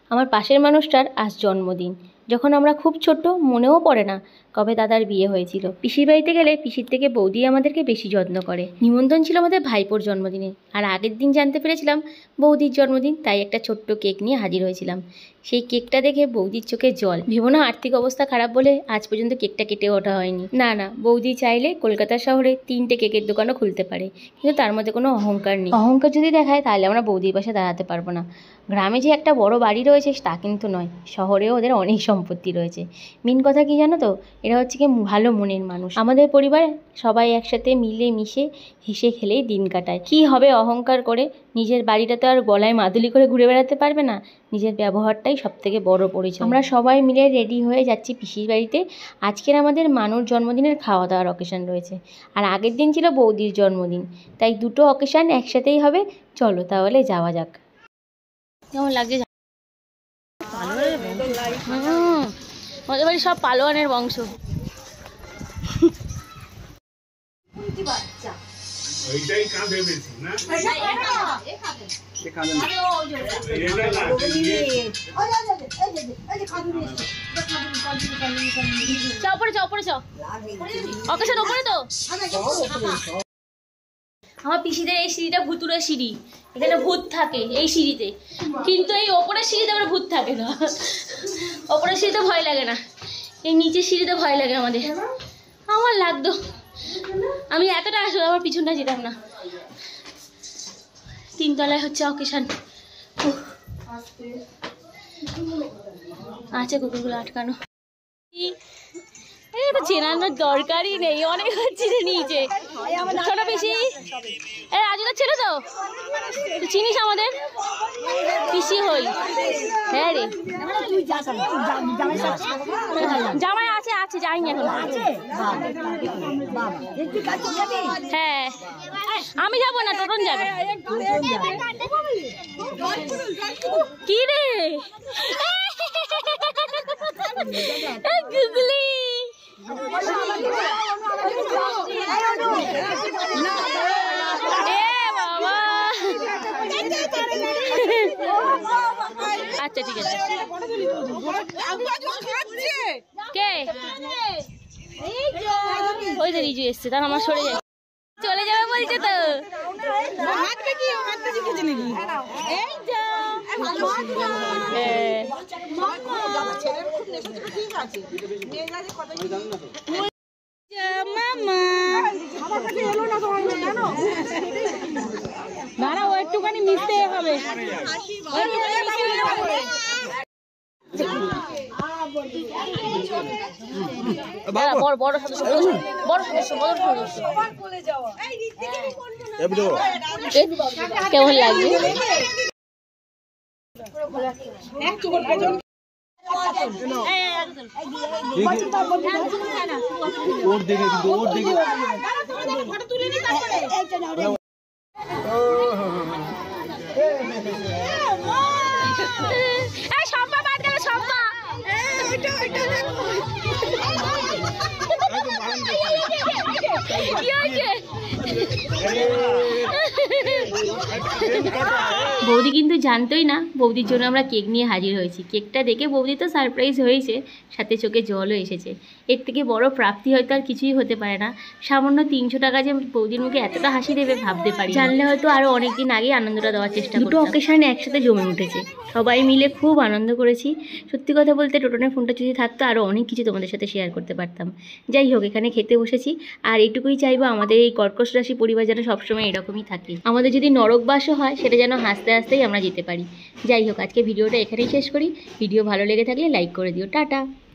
আমার পাশের মানুষটার আজ জন্মদিন। যখন আমরা খুব ছোট, মনেও পড়ে না কবে দাদার বিয়ে হয়েছিল। পিসির বাড়িতে গেলে পিসির থেকে বৌদি আমাদেরকে বেশি যত্ন করে। নিমন্ত্রণ ছিল আমাদের ভাইপোর জন্মদিনে, আর আগের দিন জানতে পেরেছিলাম বৌদির জন্মদিন, তাই একটা ছোট্ট কেক নিয়ে হাজির হয়েছিলাম। সেই কেকটা দেখে বৌদির চোখে জল। ভেবো না আর্থিক অবস্থা খারাপ বলে আজ পর্যন্ত কেকটা কেটে ওঠা হয়নি। না না, বৌদি চাইলে কলকাতা শহরে 3টে কেকের দোকানও খুলতে পারে, কিন্তু তার মধ্যে কোনো অহংকার নেই। অহংকার যদি দেখায় তাহলে আমরা বৌদির পাশে দাঁড়াতে পারবো না। গ্রামে যে একটা বড় বাড়ি রয়েছে তা কিন্তু নয়, শহরেও ওদের অনেক সম্পত্তি রয়েছে। মেন কথা কি জানো তো, এরা হচ্ছে কি ভালো মনের মানুষ। আমাদের পরিবারে সবাই একসাথে মিলে মিশে হেসে খেলেই দিন কাটায়। কি হবে অহংকার করে, নিজের বাড়িটা তো আর গলায় মাদুলি করে ঘুরে বেড়াতে পারবে না। নিজের ব্যবহারটাই সব থেকে বড় পরিচয়। আমরা সবাই মিলে রেডি হয়ে যাচ্ছি পিসির বাড়িতে। আজকের আমাদের মানুর জন্মদিনের খাওয়া দাওয়ার অকেশন রয়েছে, আর আগের দিন ছিল বৌদির জন্মদিন, তাই দুটো অকেশন একসাথেই হবে। চলো তাহলে যাওয়া যাক। কেমন লাগছে? আমাদের বাড়ি সব পালোয়ানের বংশ। আমার পিসিদের এই সিঁড়িটা ভুতুরে সিঁড়ি, এখানে ভূত থাকে এই সিঁড়িতে, কিন্তু এই ওপরের সিঁড়িতে আমার ভূত থাকে না। ওপরের সিঁড়িতে ভয় লাগে না, এই নিচের সিঁড়িতে ভয় লাগে আমাদের। আমার লাগতো, আমি এতটা আসলে আমার পিছনটা যেতাম না। 3 তলায় হচ্ছে অকেশন। আচ্ছা, কুকুরগুলো আটকানো। এটা চেনানোর দরকারই নেই, অনেক চিনে নিয়েছে। ছোট পিসি রাজুদার ছেলে তো, চিনিস আমাদের পিসি হই। হ্যাঁ রে, জামাই আছে আছে, যাইনি এখন। হ্যাঁ, আমি যাবো না, টোটন যাবে। কি রে গুগলি, আচ্ছা ঠিক আছে। কে ওই যে রিজু এসছে, তার আমার সরে যায়, চলে যাবে বলছে তো। দাঁড়া, ও একটুখানি মিশতে হবে। বড় সদস্য, কেমন লাগছে? বৌদি কিন্তু জানতোই না বৌদির জন্য আমরা কেক নিয়ে হাজির হয়েছি। কেকটা দেখে বৌদি তো সারপ্রাইজ হয়েছে, সাথে চোখে জলও এসেছে। এর থেকে বড় প্রাপ্তি হয়তো আর কিছুই হতে পারে না। সামান্য 300 টাকা যে বৌদির মুখে এতটা হাসি দেবে ভাবতে পারি। জানলে হয়তো আরও অনেকদিন আগে আনন্দটা দেওয়ার চেষ্টা করতাম। দুটো অকেশনে একসাথে জমে উঠেছে, সবাই মিলে খুব আনন্দ করেছি। সত্যি কথা বলতে টোটনের ফোনটা যদি থাকতো আরও অনেক কিছু তোমাদের সাথে শেয়ার করতে পারতাম। যাই হোক, এখানে খেতে বসেছি, আর এটুকুই চাইবো আমাদের এই কর্কশ রাশি পরিবার যেন সবসময় এরকমই থাকে। আমাদের যদি নরকবাসও হয় সেটা যেন হাসতে হাসতেই আমরা যেতে পারি। যাই হোক, আজকে ভিডিওটা এখানেই শেষ করি। ভিডিও ভালো লেগে থাকলে লাইক করে দিও। টাটা।